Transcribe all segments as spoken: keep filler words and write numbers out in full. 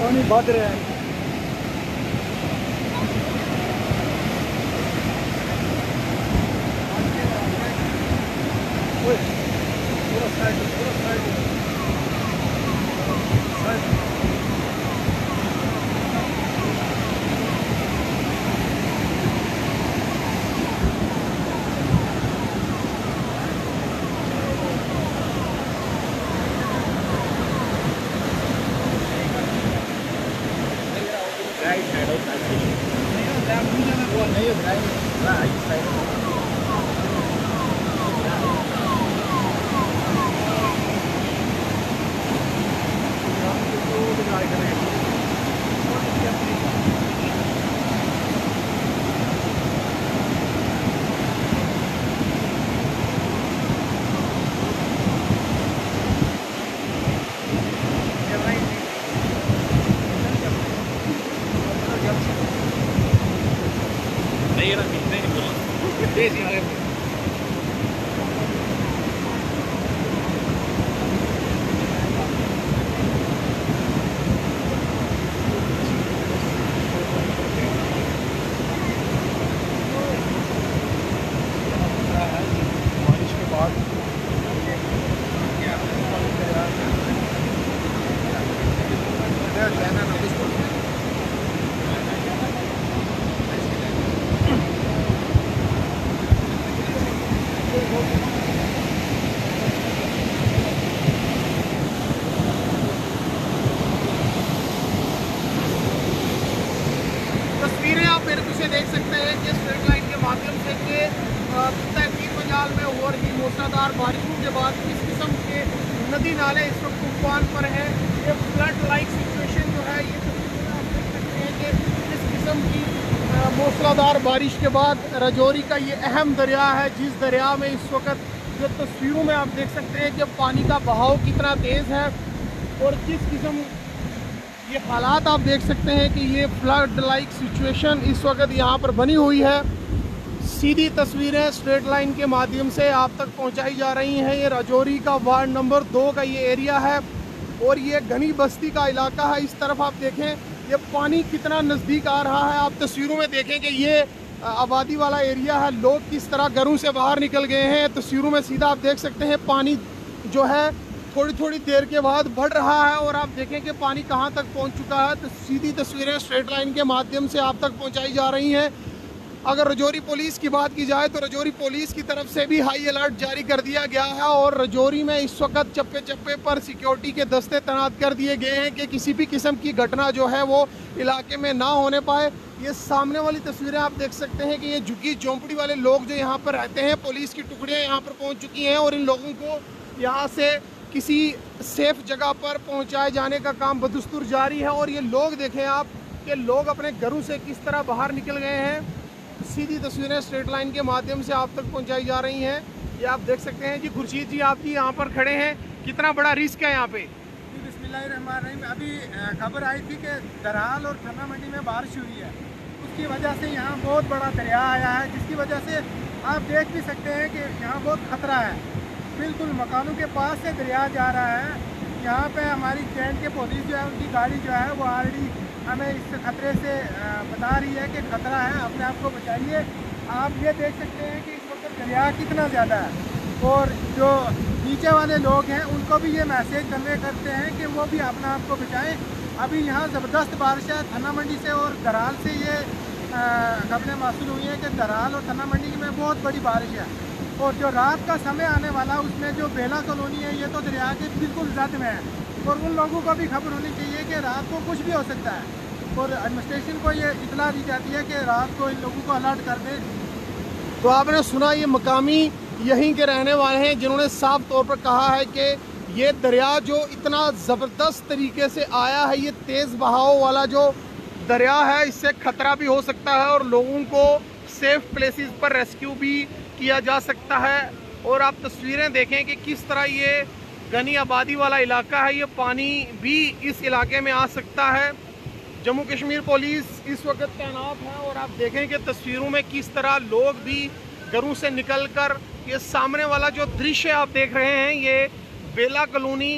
पानी बद रहा है। पूरा साइड पूरा साइड साइड राइट साइड और साइड नहीं हो रहा है वो नहीं हो रहा है राइट साइड नहीं era नहीं बोला देसी वाले बारिश के बाद तस्वीरें आप मेरे पीछे देख सकते हैं कि स्ट्रेट लाइन के माध्यम से कि तहसील मजाल में हो रही मूसलाधार बारिशों के बाद किस किस्म के नदी नाले इस वक्त तूफान पर है। ये फ्लड लाइक सिचुएशन जो है ये तस्वीरें आप देख सकते हैं कि किस किस्म की मूसलाधार बारिश के बाद राजौरी का ये अहम दरिया है, जिस दरिया में इस वक्त जो तस्वीरों में आप देख सकते हैं कि पानी का बहाव कितना तेज़ है और किस किस्म ये हालात आप देख सकते हैं कि ये फ्लड लाइक सिचुएशन इस वक्त यहाँ पर बनी हुई है। सीधी तस्वीरें स्ट्रेट लाइन के माध्यम से आप तक पहुँचाई जा रही हैं। ये राजौरी का वार्ड नंबर दो का ये एरिया है और ये घनी बस्ती का इलाका है। इस तरफ आप देखें ये पानी कितना नज़दीक आ रहा है। आप तस्वीरों में देखें कि ये आबादी वाला एरिया है, लोग किस तरह घरों से बाहर निकल गए हैं। तस्वीरों में सीधा आप देख सकते हैं पानी जो है थोड़ी थोड़ी देर के बाद बढ़ रहा है और आप देखें कि पानी कहां तक पहुंच चुका है। तो सीधी तस्वीरें स्ट्रेट लाइन के माध्यम से आप तक पहुंचाई जा रही हैं। अगर राजौरी पुलिस की बात की जाए तो राजौरी पुलिस की तरफ से भी हाई अलर्ट जारी कर दिया गया है और राजौरी में इस वक्त चप्पे चप्पे पर सिक्योरिटी के दस्ते तैनात कर दिए गए हैं कि किसी भी किस्म की घटना जो है वो इलाके में ना होने पाए। ये सामने वाली तस्वीरें आप देख सकते हैं कि ये झुग्गी झोंपड़ी वाले लोग जो यहाँ पर रहते हैं, पुलिस की टुकड़ियाँ यहाँ पर पहुँच चुकी हैं और इन लोगों को यहाँ से किसी सेफ जगह पर पहुंचाए जाने का काम बदस्तूर जारी है। और ये लोग देखें आप कि लोग अपने घरों से किस तरह बाहर निकल गए हैं। सीधी तस्वीरें स्ट्रेट लाइन के माध्यम से आप तक पहुंचाई जा रही हैं। ये आप देख सकते हैं जी। खुर्शीद जी आप जी यहाँ पर खड़े हैं, कितना बड़ा रिस्क है यहाँ पे? बिस्मिल्लाहिर्रहमानिर्रहीम। अभी खबर आई थी कि दरहाल और थन्ना मंडी में बारिश हुई है, उसकी वजह से यहाँ बहुत बड़ा दरिया आया है, जिसकी वजह से आप देख भी सकते हैं कि यहाँ बहुत खतरा है। बिल्कुल मकानों के पास से दरिया जा रहा है। यहाँ पे हमारी कैंट के पुलिस जो है उनकी गाड़ी जो है वो ऑलरेडी हमें इस खतरे से बता रही है कि खतरा है, अपने आप को बचाइए। आप ये देख सकते हैं कि इस वक्त दरिया कितना ज़्यादा है और जो नीचे वाले लोग हैं उनको भी ये मैसेज कन्वे करते हैं कि वो भी अपने आप को बचाएँ। अभी यहाँ ज़बरदस्त बारिश है थन्ना मंडी से और दराल से ये खबरें मौसूल हुई हैं कि दराल और थन्ना मंडी में बहुत बड़ी बारिश है और जो रात का समय आने वाला उसमें जो बेला कॉलोनी है ये तो दरिया के बिल्कुल जद में है और उन लोगों को भी खबर होनी चाहिए कि रात को कुछ भी हो सकता है और एडमिनिस्ट्रेशन को ये इतला दी जाती है कि रात को इन लोगों को अलर्ट कर दें। तो आपने सुना ये मकामी यहीं के रहने वाले हैं जिन्होंने साफ तौर पर कहा है कि ये दरिया जो इतना ज़बरदस्त तरीके से आया है, ये तेज़ बहाव वाला जो दरिया है, इससे ख़तरा भी हो सकता है और लोगों को सेफ प्लेसेस पर रेस्क्यू भी किया जा सकता है। और आप तस्वीरें देखें कि किस तरह ये घनी आबादी वाला इलाका है, ये पानी भी इस इलाके में आ सकता है। जम्मू कश्मीर पुलिस इस वक्त तैनात है और आप देखें कि तस्वीरों में किस तरह लोग भी घरों से निकलकर ये सामने वाला जो दृश्य आप देख रहे हैं, ये बेला कॉलोनी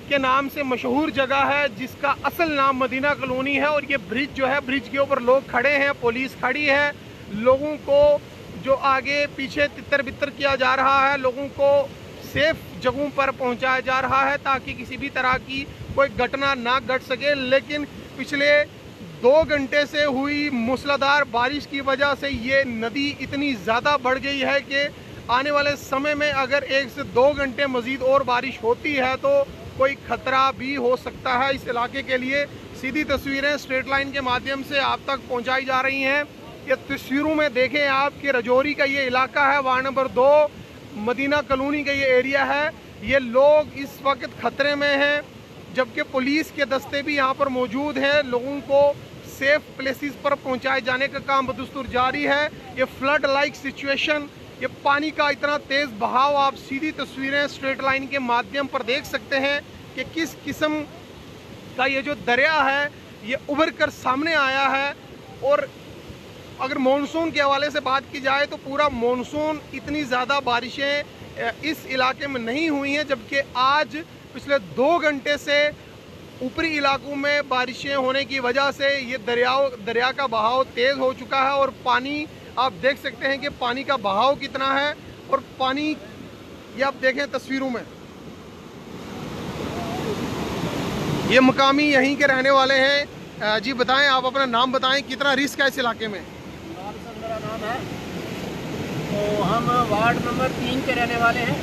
के नाम से मशहूर जगह है, जिसका असल नाम मदीना कॉलोनी है। और ये ब्रिज जो है, ब्रिज के ऊपर लोग खड़े हैं, पुलिस खड़ी है, लोगों को जो आगे पीछे तितर बितर किया जा रहा है, लोगों को सेफ जगहों पर पहुंचाया जा रहा है ताकि किसी भी तरह की कोई घटना ना घट सके। लेकिन पिछले दो घंटे से हुई मूसलाधार बारिश की वजह से ये नदी इतनी ज़्यादा बढ़ गई है कि आने वाले समय में अगर एक से दो घंटे मज़ीद और बारिश होती है तो कोई खतरा भी हो सकता है इस इलाके के लिए। सीधी तस्वीरें स्ट्रेट लाइन के माध्यम से आप तक पहुंचाई जा रही हैं। ये तस्वीरों में देखें आप कि रजौरी का ये इलाका है, वार्ड नंबर दो मदीना कॉलोनी का ये एरिया है। ये लोग इस वक्त खतरे में हैं, जबकि पुलिस के दस्ते भी यहाँ पर मौजूद हैं। लोगों को सेफ प्लेसेस पर पहुँचाए जाने का काम बदस्तूर जारी है। ये फ्लड लाइक सिचुएशन, ये पानी का इतना तेज़ बहाव आप सीधी तस्वीरें स्ट्रेट लाइन के माध्यम पर देख सकते हैं कि किस किस्म का ये जो दरिया है ये उभर कर सामने आया है। और अगर मॉनसून के हवाले से बात की जाए तो पूरा मॉनसून इतनी ज़्यादा बारिशें इस इलाके में नहीं हुई हैं, जबकि आज पिछले दो घंटे से ऊपरी इलाकों में बारिशें होने की वजह से ये दरियाओं दरिया का बहाव तेज़ हो चुका है। और पानी आप देख सकते हैं कि पानी का बहाव कितना है। और पानी ये आप देखें तस्वीरों में, ये मकामी यहीं के रहने वाले हैं। जी बताएं, आप अपना नाम बताएं, कितना रिस्क है इस इलाके में? मेरा नाम है, तो हम वार्ड नंबर तीन के रहने वाले हैं।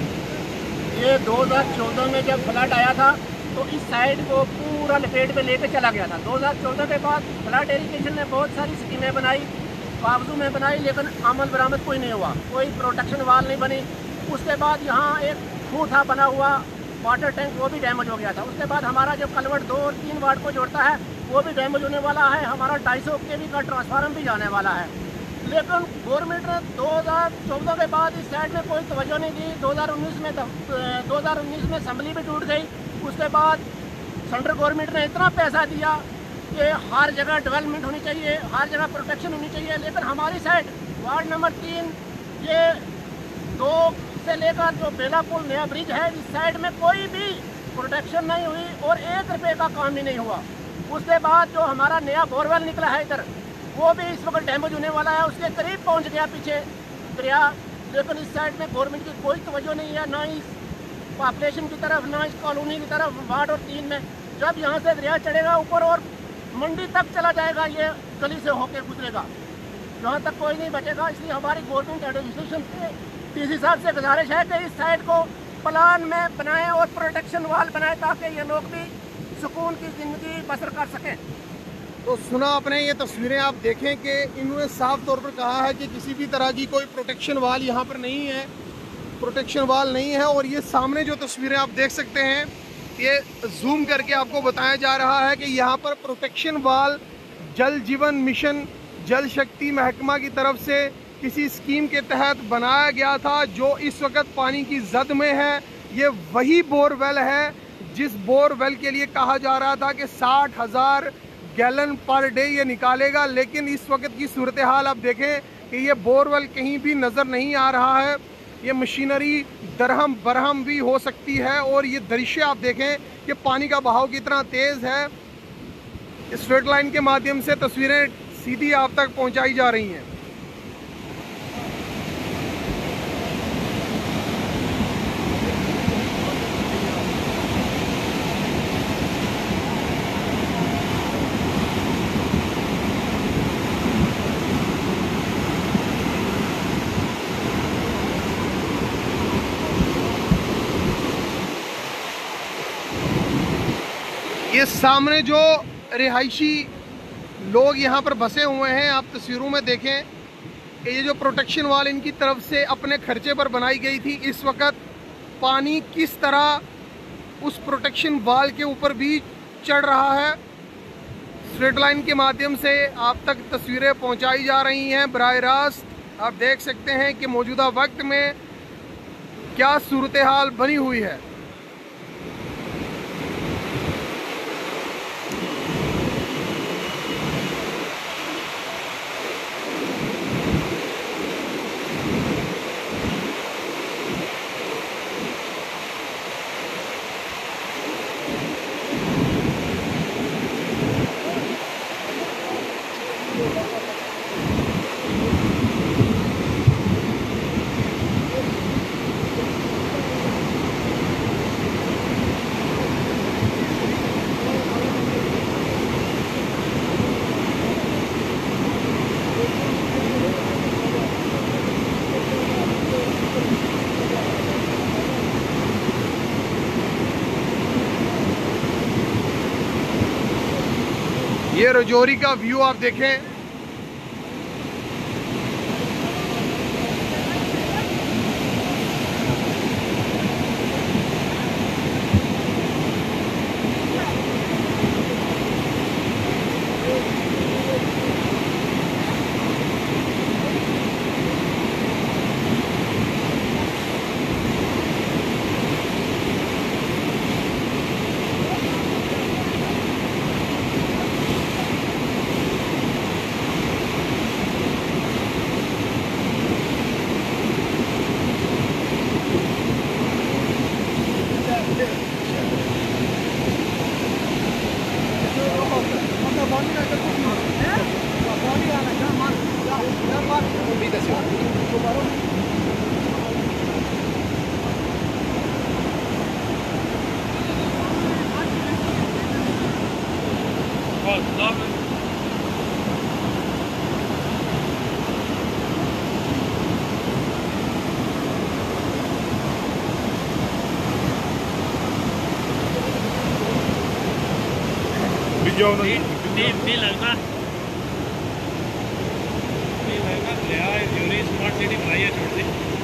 ये दो हज़ार चौदह में जब फ्लड आया था तो इस साइड को पूरा लपेट में लेकर चला गया था। दो हज़ार चौदह के बाद फ्लड एरीगेशन ने बहुत सारी स्कीमें बनाई, कागजों में बनाई, लेकिन अमल बरामद कोई नहीं हुआ, कोई प्रोटेक्शन वाल नहीं बनी। उसके बाद यहाँ एक खूह था बना हुआ, वाटर टैंक, वो भी डैमेज हो गया था। उसके बाद हमारा जो कलवर्ट दो और तीन वार्ड को जोड़ता है वो भी डैमेज होने वाला है। हमारा ढाई सौ के वी का ट्रांसफार्मर भी जाने वाला है। लेकिन गवर्नमेंट ने दो हज़ार चौदह के बाद इस साइड में कोई तवज्जो नहीं दी। दो हज़ार उन्नीस में दो हज़ार उन्नीस में असम्बली भी टूट गई। उसके बाद सेंट्रल गवर्नमेंट ने इतना पैसा दिया कि हर जगह डेवलपमेंट होनी चाहिए, हर जगह प्रोटेक्शन होनी चाहिए। लेकिन हमारी साइड वार्ड नंबर तीन, ये दो से लेकर जो बेला पुल नया ब्रिज है, इस साइड में कोई भी प्रोटेक्शन नहीं हुई और एक रुपये का काम भी नहीं हुआ। उसके बाद जो हमारा नया बोरवेल निकला है इधर, वो भी इस वक्त डैमेज होने वाला है, उसके करीब पहुंच गया पीछे दरिया। लेकिन इस साइड में गवर्नमेंट की कोई तवज्जो नहीं है, ना इस पॉपुलेशन की तरफ, ना इस कॉलोनी की तरफ। वार्ड और तीन में जब यहाँ से दरिया चढ़ेगा ऊपर और मंडी तक चला जाएगा, ये गली से होके गुजरेगा, यहाँ तक कोई नहीं बचेगा। इसलिए हमारी गवर्नमेंट एडमिनिस्ट्रेशन से डीसी साहब से गुजारिश है कि इस साइड को प्लान में बनाएं और प्रोटेक्शन वाल बनाएं ताकि ये लोग भी सुकून की ज़िंदगी बसर कर सकें। तो सुना आपने, ये तस्वीरें आप देखें कि इन्होंने साफ तौर पर कहा है कि किसी भी तरह की कोई प्रोटेक्शन वाल यहाँ पर नहीं है, प्रोटेक्शन वाल नहीं है। और ये सामने जो तस्वीरें आप देख सकते हैं, ये जूम करके आपको बताया जा रहा है कि यहाँ पर प्रोटेक्शन वाल जल जीवन मिशन, जल शक्ति महकमा की तरफ से किसी स्कीम के तहत बनाया गया था, जो इस वक्त पानी की जद में है। ये वही बोरवेल है जिस बोरवेल के लिए कहा जा रहा था कि साठ हज़ार गैलन पर डे ये निकालेगा। लेकिन इस वक्त की सूरत हाल आप देखें कि ये बोरवेल कहीं भी नज़र नहीं आ रहा है। ये मशीनरी दरहम बरहम भी हो सकती है। और ये दृश्य आप देखें कि पानी का बहाव कितना तेज़ है। स्ट्रेट लाइन के माध्यम से तस्वीरें सीधी आप तक पहुंचाई जा रही हैं। ये सामने जो रिहायशी लोग यहाँ पर बसे हुए हैं, आप तस्वीरों में देखें, ये जो प्रोटेक्शन वाल इनकी तरफ से अपने खर्चे पर बनाई गई थी, इस वक्त पानी किस तरह उस प्रोटेक्शन वाल के ऊपर भी चढ़ रहा है। स्ट्रेट लाइन के माध्यम से आप तक तस्वीरें पहुँचाई जा रही हैं बराह रास्त। आप देख सकते हैं कि मौजूदा वक्त में क्या सूरत हाल बनी हुई है। ये रजौरी का व्यू आप देखें। Ni, ni, ni लगना नहीं लगना, नया यूरी स्मार्ट सिटी बनाई है छोटी सी।